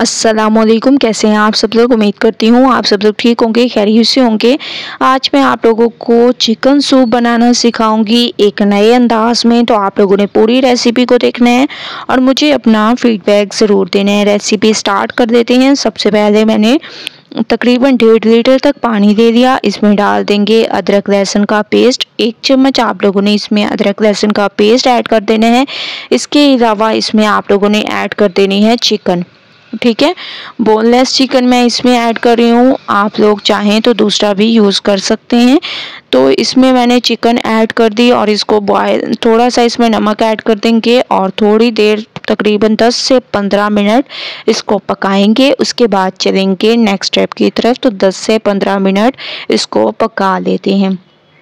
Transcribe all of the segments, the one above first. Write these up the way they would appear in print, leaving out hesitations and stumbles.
अस्सलामुअलैकुम। कैसे हैं आप सब लोग। उम्मीद करती हूँ आप सब लोग ठीक होंगे, खैरियत से होंगे। आज मैं आप लोगों को चिकन सूप बनाना सिखाऊंगी एक नए अंदाज में। तो आप लोगों ने पूरी रेसिपी को देखना है और मुझे अपना फीडबैक ज़रूर देना है। रेसिपी स्टार्ट कर देते हैं। सबसे पहले मैंने तकरीबन 1.5 लीटर तक पानी ले लिया। इसमें डाल देंगे अदरक लहसुन का पेस्ट। 1 चम्मच आप लोगों ने इसमें अदरक लहसुन का पेस्ट ऐड कर देना है। इसके अलावा इसमें आप लोगों ने ऐड कर देनी है चिकन। ठीक है, बोनलेस चिकन मैं इसमें ऐड कर रही हूँ। आप लोग चाहें तो दूसरा भी यूज़ कर सकते हैं। तो इसमें मैंने चिकन ऐड कर दी और इसको बॉयल, थोड़ा सा इसमें नमक ऐड कर देंगे और थोड़ी देर तकरीबन 10 से 15 मिनट इसको पकाएंगे। उसके बाद चलेंगे नेक्स्ट स्टेप की तरफ। तो 10 से 15 मिनट इसको पका लेते हैं।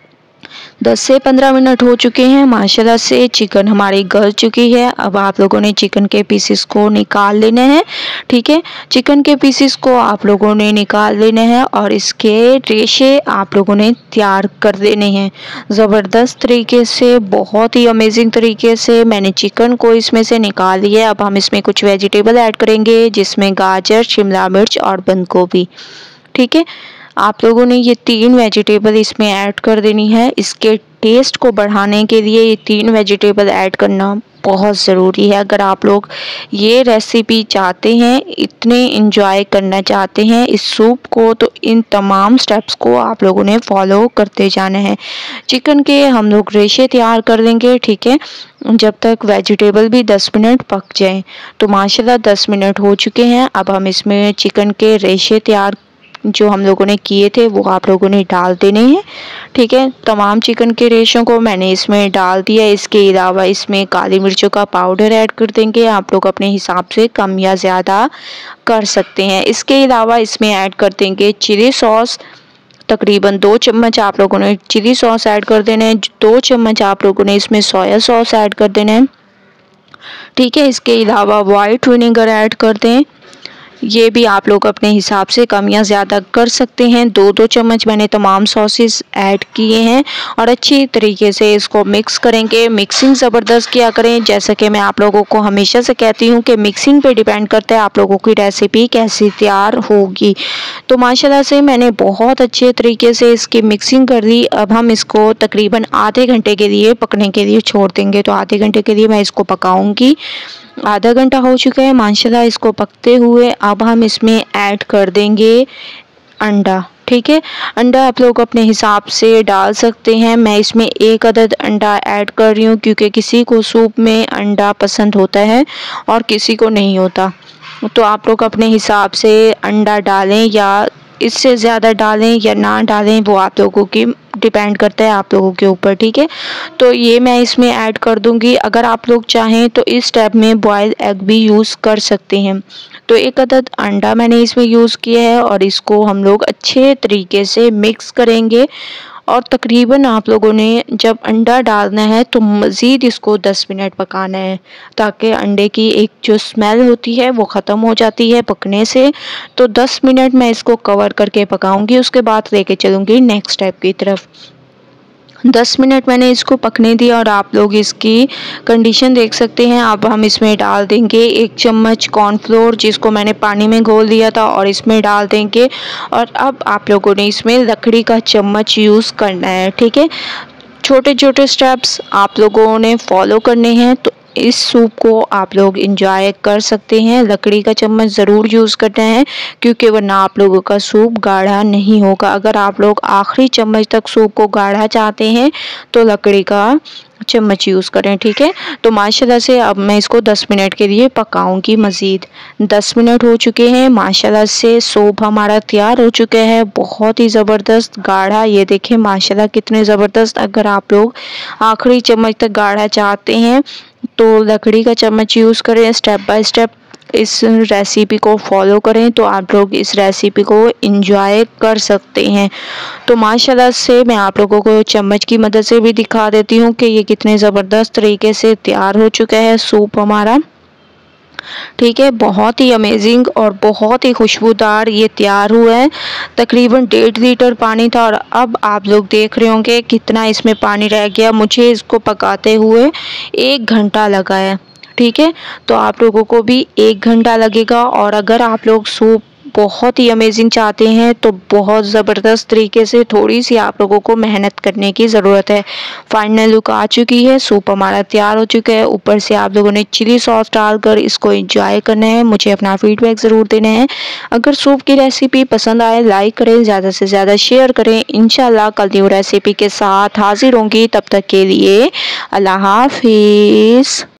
10 से 15 मिनट हो चुके हैं। माशाल्लाह से चिकन हमारी गल चुकी है। अब आप लोगों ने चिकन के पीसेस को निकाल लेने हैं। ठीक है, चिकन के पीसेस को आप लोगों ने निकाल लेने हैं और इसके रेशे आप लोगों ने तैयार कर देने हैं। ज़बरदस्त तरीके से, बहुत ही अमेजिंग तरीके से मैंने चिकन को इसमें से निकाल लिया। अब हम इसमें कुछ वेजिटेबल ऐड करेंगे, जिसमें गाजर, शिमला मिर्च और बंद गोभी। ठीक है, आप लोगों ने ये 3 वेजिटेबल इसमें ऐड कर देनी है। इसके टेस्ट को बढ़ाने के लिए ये 3 वेजिटेबल ऐड करना बहुत ज़रूरी है। अगर आप लोग ये रेसिपी चाहते हैं, इतने इंजॉय करना चाहते हैं इस सूप को, तो इन तमाम स्टेप्स को आप लोगों ने फॉलो करते जाना है। चिकन के हम लोग रेशे तैयार कर देंगे। ठीक है, जब तक वेजिटेबल भी 10 मिनट पक जाएं। तो माशाल्लाह 10 मिनट हो चुके हैं। अब हम इसमें चिकन के रेशे तैयार जो हम लोगों ने किए थे वो आप लोगों ने डाल देने हैं। ठीक है, तमाम चिकन के रेशों को मैंने इसमें डाल दिया। इसके अलावा इसमें काली मिर्चों का पाउडर ऐड कर देंगे। आप लोग अपने हिसाब से कम या ज़्यादा कर सकते हैं। इसके अलावा इसमें ऐड कर देंगे चिली सॉस। तकरीबन 2 चम्मच आप लोगों ने चिली सॉस ऐड कर देना है। 2 चम्मच आप लोगों ने इसमें सोया सॉस ऐड कर देना है। ठीक है, इसके अलावा वाइट विनेगर ऐड कर दें। ये भी आप लोग अपने हिसाब से कम या ज़्यादा कर सकते हैं। 2-2 चम्मच मैंने तमाम सॉसेस ऐड किए हैं और अच्छी तरीके से इसको मिक्स करेंगे। मिक्सिंग ज़बरदस्त किया करें। जैसा कि मैं आप लोगों को हमेशा से कहती हूँ कि मिक्सिंग पे डिपेंड करता है आप लोगों की रेसिपी कैसी तैयार होगी। तो माशाल्लाह से मैंने बहुत अच्छे तरीके से इसकी मिक्सिंग कर दी। अब हम इसको तकरीबन आधे घंटे के लिए पकने के लिए छोड़ देंगे। तो आधे घंटे के लिए मैं इसको पकाऊँगी। आधा घंटा हो चुका है माशाल्लाह इसको पकते हुए। अब हम इसमें ऐड कर देंगे अंडा। ठीक है, अंडा आप लोग अपने हिसाब से डाल सकते हैं। मैं इसमें 1 अदद अंडा ऐड कर रही हूँ क्योंकि किसी को सूप में अंडा पसंद होता है और किसी को नहीं होता। तो आप लोग अपने हिसाब से अंडा डालें या इससे ज़्यादा डालें या ना डालें, वो आप लोगों की डिपेंड करता है आप लोगों के ऊपर। ठीक है, तो ये मैं इसमें ऐड कर दूंगी। अगर आप लोग चाहें तो इस स्टेप में बॉयल एग भी यूज़ कर सकते हैं। तो 1 अदद अंडा मैंने इसमें यूज़ किया है और इसको हम लोग अच्छे तरीके से मिक्स करेंगे। और तकरीबन आप लोगों ने जब अंडा डालना है तो मज़ीद इसको 10 मिनट पकाना है, ताकि अंडे की एक जो स्मेल होती है वो ख़त्म हो जाती है पकने से। तो 10 मिनट मैं इसको कवर करके पकाऊंगी। उसके बाद लेके चलूँगी नेक्स्ट स्टेप की तरफ। 10 मिनट मैंने इसको पकने दिया और आप लोग इसकी कंडीशन देख सकते हैं। अब हम इसमें डाल देंगे 1 चम्मच कॉर्नफ्लोर, जिसको मैंने पानी में घोल दिया था, और इसमें डाल देंगे। और अब आप लोगों ने इसमें लकड़ी का चम्मच यूज़ करना है। ठीक है, छोटे छोटे स्टेप्स आप लोगों ने फॉलो करने हैं तो इस सूप को आप लोग इंजॉय कर सकते हैं। लकड़ी का चम्मच ज़रूर यूज़ करना है क्योंकि वरना आप लोगों का सूप गाढ़ा नहीं होगा। अगर आप लोग आखिरी चम्मच तक सूप को गाढ़ा चाहते हैं तो लकड़ी का चम्मच यूज़ करें। ठीक है, तो माशाल्लाह से अब मैं इसको 10 मिनट के लिए पकाऊंगी मज़ीद। 10 मिनट हो चुके हैं। माशाल्लाह से सूप हमारा तैयार हो चुका है, बहुत ही ज़बरदस्त गाढ़ा। ये देखें माशाल्लाह कितने ज़बरदस्त। अगर आप लोग आखिरी चम्मच तक गाढ़ा चाहते हैं तो लकड़ी का चम्मच यूज़ करें। स्टेप बाय स्टेप इस रेसिपी को फॉलो करें तो आप लोग इस रेसिपी को इंजॉय कर सकते हैं। तो माशाल्लाह से मैं आप लोगों को चम्मच की मदद से भी दिखा देती हूँ कि ये कितने ज़बरदस्त तरीके से तैयार हो चुका है सूप हमारा। ठीक है, बहुत ही अमेजिंग और बहुत ही खुशबूदार ये तैयार हुआ है। तकरीबन 1.5 लीटर पानी था और अब आप लोग देख रहे होंगे कितना इसमें पानी रह गया। मुझे इसको पकाते हुए 1 घंटा लगा है। ठीक है, तो आप लोगों को भी 1 घंटा लगेगा। और अगर आप लोग सूप बहुत ही अमेजिंग चाहते हैं तो बहुत ज़बरदस्त तरीके से थोड़ी सी आप लोगों को मेहनत करने की ज़रूरत है। फाइनल लुक आ चुकी है, सूप हमारा तैयार हो चुका है। ऊपर से आप लोगों ने चिली सॉस डालकर इसको एंजॉय करना है। मुझे अपना फीडबैक ज़रूर देना है। अगर सूप की रेसिपी पसंद आए लाइक करें, ज़्यादा से ज़्यादा शेयर करें। इंशाल्लाह कल न्यू रेसिपी के साथ हाजिर होंगी, तब तक के लिए अल्लाह हाफिज़।